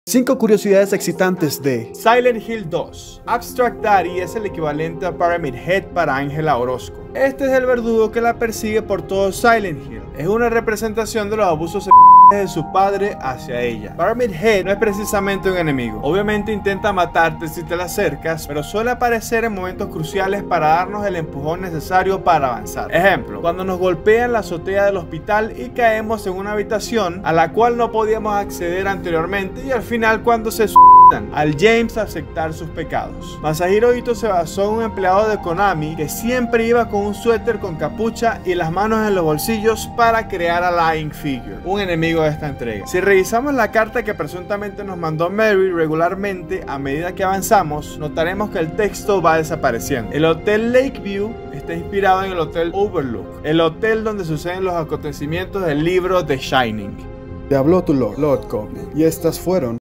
5 curiosidades excitantes de Silent Hill 2. Abstract Daddy es el equivalente a Pyramid Head para Ángela Orozco. Este es el verdugo que la persigue por todo Silent Hill. Es una representación de los abusos de su padre hacia ella. Pyramid Head no es precisamente un enemigo. Obviamente intenta matarte si te le acercas, pero suele aparecer en momentos cruciales para darnos el empujón necesario para avanzar. Ejemplo, cuando nos golpea en la azotea del hospital y caemos en una habitación a la cual no podíamos acceder anteriormente, y al final cuando se al James aceptar sus pecados. Masahiro Ito se basó en un empleado de Konami que siempre iba con un suéter con capucha y las manos en los bolsillos para crear a Lying Figure, un enemigo de esta entrega. Si revisamos la carta que presuntamente nos mandó Mary regularmente a medida que avanzamos, notaremos que el texto va desapareciendo. El Hotel Lakeview está inspirado en el Hotel Overlook, el hotel donde suceden los acontecimientos del libro The Shining. Te habló tu Lord Copy, y estas fueron